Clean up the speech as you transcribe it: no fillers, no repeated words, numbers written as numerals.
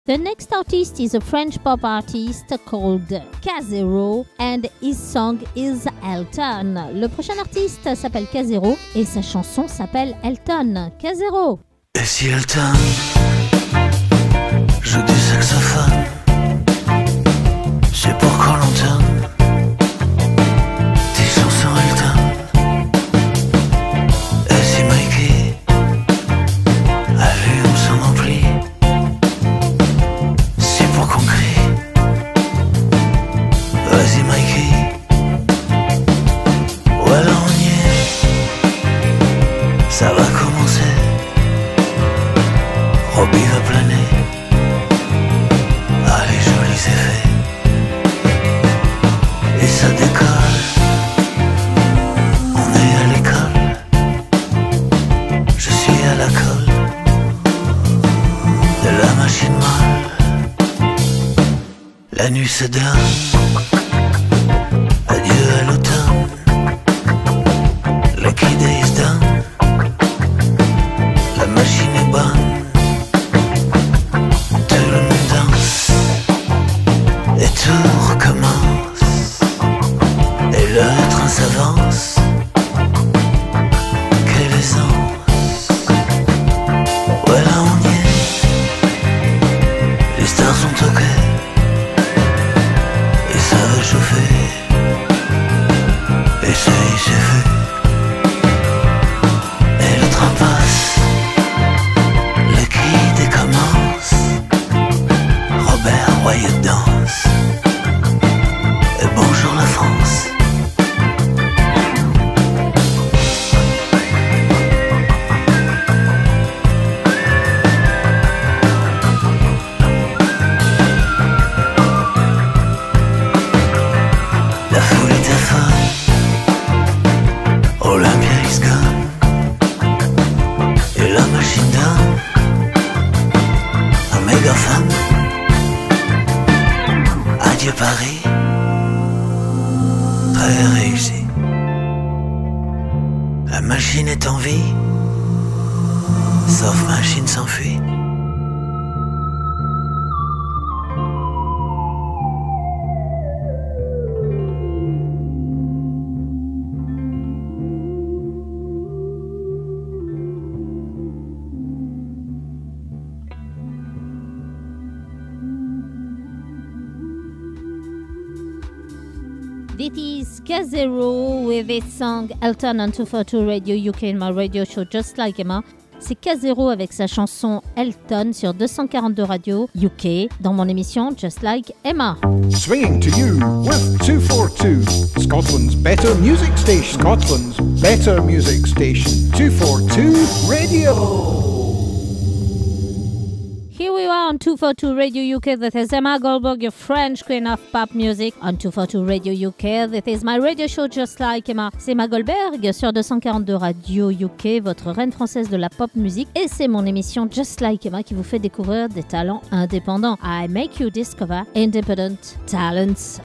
The next artist is a French pop artist called K0 and his song is Elton. Le prochain artiste s'appelle K0 et sa chanson s'appelle Elton. K0. Et si Elton joue du saxophone, c'est pour qu'on l'entende. Tes chansons Elton. Et si Mikey allume son ampli, c'est pour qu'on crie. Vas-y Mikey. Ouais là on y est. Ça va commencer. Robbie va planer. Allez, jolis effets. Et ça décolle. On est à l'école. Je suis à la colle de la machine molle. La nuit se donne. Adieu à l'automne. Le kid is done. La machine est bonne. Tout recommence et le train s'avance. Quelle aisance. Ouais là on y est. Les stars sont ok et ça va chauffer. Et ça y c'est fait. Et le train passe. Le kid commence. Robert Wyatt danse. Bonjour la France. La foule était folle. Olympia is gone. Et la machine donne un méga fan. Adieu Paris. Très réussi. La machine est en vie, sauf machine s'enfuit. This is K0 with his song Elton on 242 Radio UK in my radio show Just Like Emma. C'est K0 avec sa chanson Elton sur 242 Radio UK dans mon émission Just Like Emma. Swinging to you with 242, Scotland's better music station. Scotland's better music station. 242 Radio. Here we are on 242 Radio UK. This is Emma Goldberg, your French queen of pop music. On 242 Radio UK, this is my radio show Just Like Emma. C'est Emma Goldberg sur 242 Radio UK, votre reine française de la pop music. Et c'est mon émission Just Like Emma qui vous fait découvrir des talents indépendants. I make you discover independent talents